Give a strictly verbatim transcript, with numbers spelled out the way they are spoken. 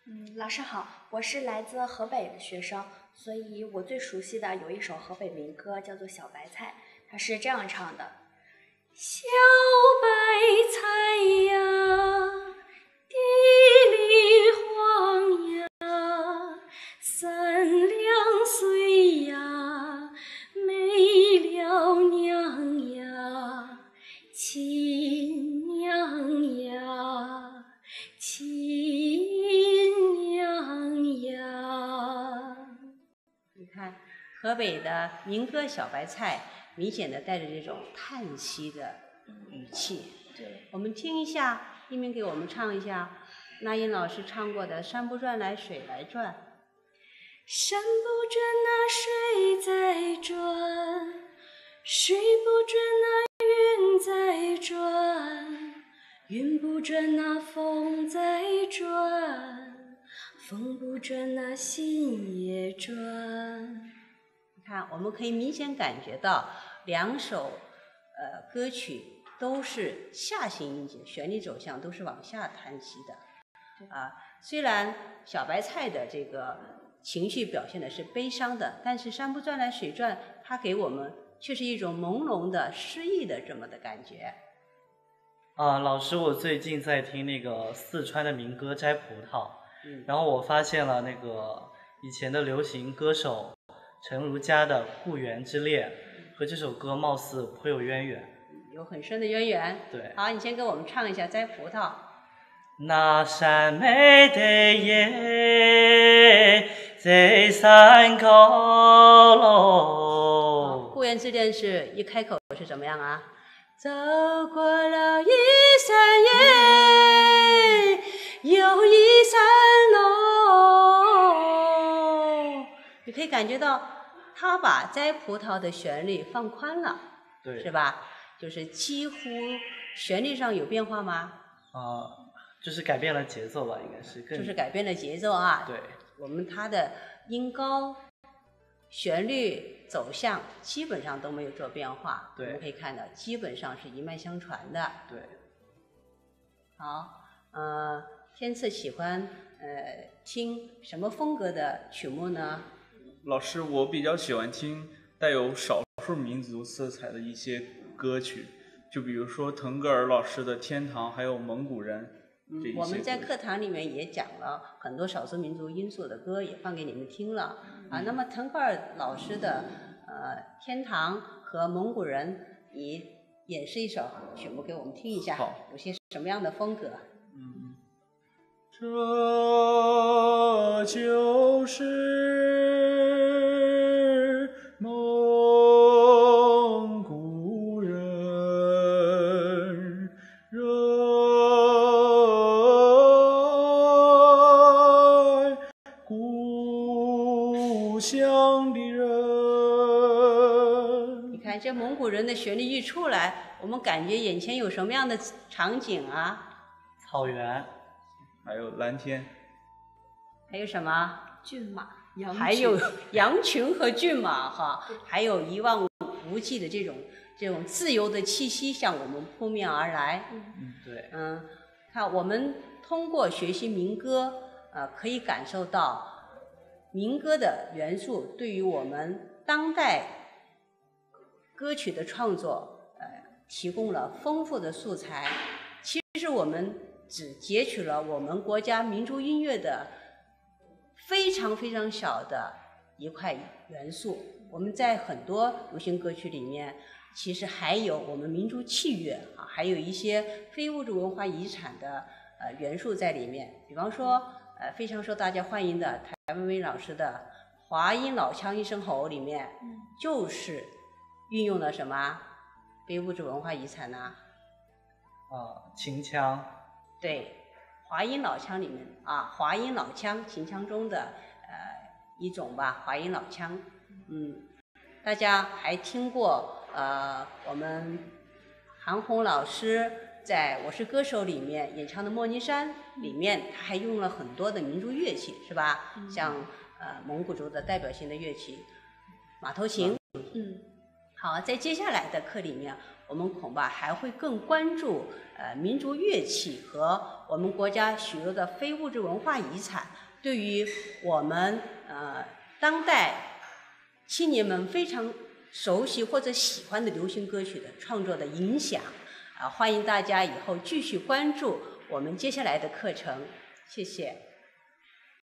嗯，老师好，我是来自河北的学生，所以我最熟悉的有一首河北民歌，叫做《小白菜》，它是这样唱的：小白菜呀，地里黄呀，三两岁呀，没了娘呀，亲娘呀，亲娘呀。 你看，河北的民歌《小白菜》明显的带着这种叹息的语气。 对， 我们听一下，一鸣给我们唱一下那英老师唱过的《山不转来水来转》。 山不转那水在转，水不转那云在转，云不转那风在转，风不转那心也转。 你看，我们可以明显感觉到两首呃歌曲都是下行音节，旋律走向都是往下叹息的。啊，虽然小白菜的这个情绪表现的是悲伤的，但是山不转来水转，它给我们却是一种朦胧的诗意的这么的感觉。 啊，老师，我最近在听那个四川的民歌《摘葡萄》， 嗯， 然后我发现了那个以前的流行歌手陈如佳的《故园之恋》和这首歌貌似颇有渊源， 有很深的渊源。 对， 好，你先给我们唱一下《摘葡萄》。 那山美得耶，在山高楼。 故园之恋是一开口是怎么样啊？走过了一山耶，又一山楼。你可以感觉到他把摘葡萄的旋律放宽了， 对， 是吧？就是几乎旋律上有变化吗？ 啊、呃，就是改变了节奏吧，应该是更就是改变了节奏啊。 对， 我们它的音高、旋律走向基本上都没有做变化。 对， 我们可以看到基本上是一脉相传的。 对。 好，呃，天赐喜欢呃听什么风格的曲目呢？ 老师，我比较喜欢听带有少数民族色彩的一些歌曲，就比如说腾格尔老师的《天堂》，还有蒙古人。 嗯，我们在课堂里面也讲了很多少数民族因素的歌，也放给你们听了。啊，那么腾格尔老师的呃《天堂》和蒙古人，你演示一首曲目给我们听一下， 好， 有些什么样的风格？ 嗯，这就是蒙古人，热爱故乡的人。 你看这蒙古人的旋律一出来，我们感觉眼前有什么样的场景啊？ 草原， 还有蓝天， 还有什么？ 骏马、羊群， 还有羊群和骏马哈，还有一望无际的这种这种自由的气息向我们扑面而来。 嗯，对， 嗯，看我们通过学习民歌，呃，可以感受到民歌的元素对于我们当代歌曲的创作，呃，提供了丰富的素材。其实我们只截取了我们国家民族音乐的非常非常小的一块元素。我们在很多流行歌曲里面，其实还有我们民族器乐啊，还有一些非物质文化遗产的呃元素在里面。比方说，呃，非常受大家欢迎的台湾威老师的华阴老腔一声吼里面，就是运用了什么非物质文化遗产呢？ 啊，秦腔。 对，华阴老腔里面啊，华阴老腔秦腔中的呃一种吧，华阴老腔。嗯，大家还听过呃我们韩红老师在《我是歌手》里面演唱的《莫尼山》里面，他还用了很多的民族乐器，是吧？嗯、像呃蒙古族的代表性的乐器马头琴。 嗯， 好，在接下来的课里面， 我们恐怕还会更关注呃民族乐器和我们国家许多的非物质文化遗产对于我们呃当代青年们非常熟悉或者喜欢的流行歌曲的创作的影响。啊，欢迎大家以后继续关注我们接下来的课程，谢谢。